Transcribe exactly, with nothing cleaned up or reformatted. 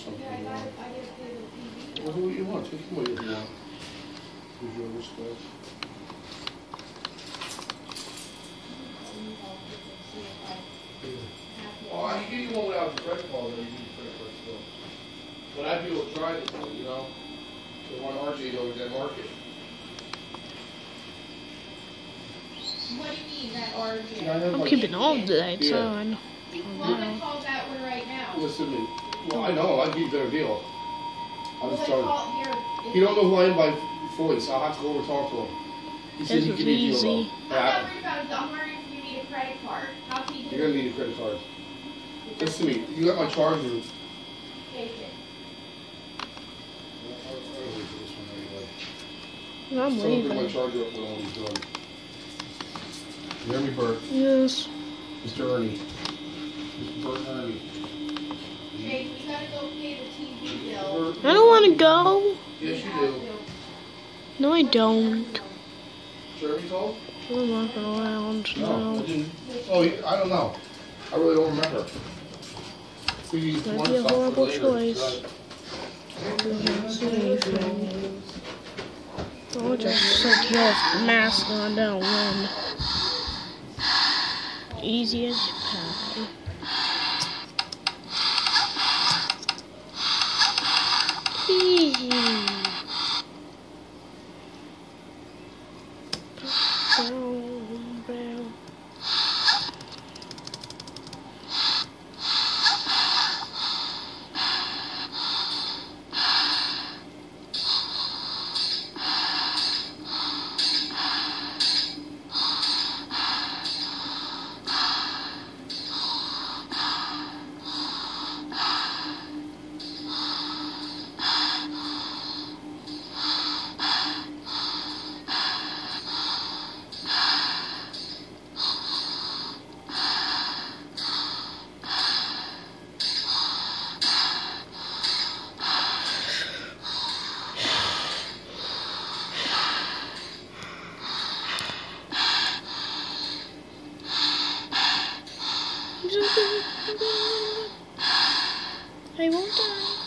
something. Yeah, I got it. I get paid the T V. Well, who you want? Take them away if you want. Who's your other stuff? Oh, I can give you one without the credit card, then you need the credit card still. But I'd be able to try it, you know? The one R J over at Market. What do you mean, that R J? Yeah, I have I'm like- keeping all of the lights Yeah. on. Well, I'm gonna call that one right now. Listen to me. Well, I know, I'd give you a better deal. I'm Well, just then telling call here. you. You don't know who I am by voice. I'll have to go over and talk to him. He said This he is could give you a easy. deal. I'm though. not Yeah, worried about it. I'm wondering if you need a credit card. How can you do you're gonna need a credit card. Listen to me. You got my charger. Take it. I'm Someone bring my leaving. charger up when all he's done. Jeremy Burt. Yes. Mister Ernie. Mister Burt and Ernie. Jake, we gotta go pay the T V bill. I don't want to go. Yes, you have do. to. No, I don't. Jeremy told? I'm walking around. No, I No. didn't. Oh, you- I don't know. I really don't remember. We Might want be a stuff for horrible later. choice. Don't see anything. I'll just put your mask on, don't run. Easy as pie. Easy. Brown, brown. I won't die.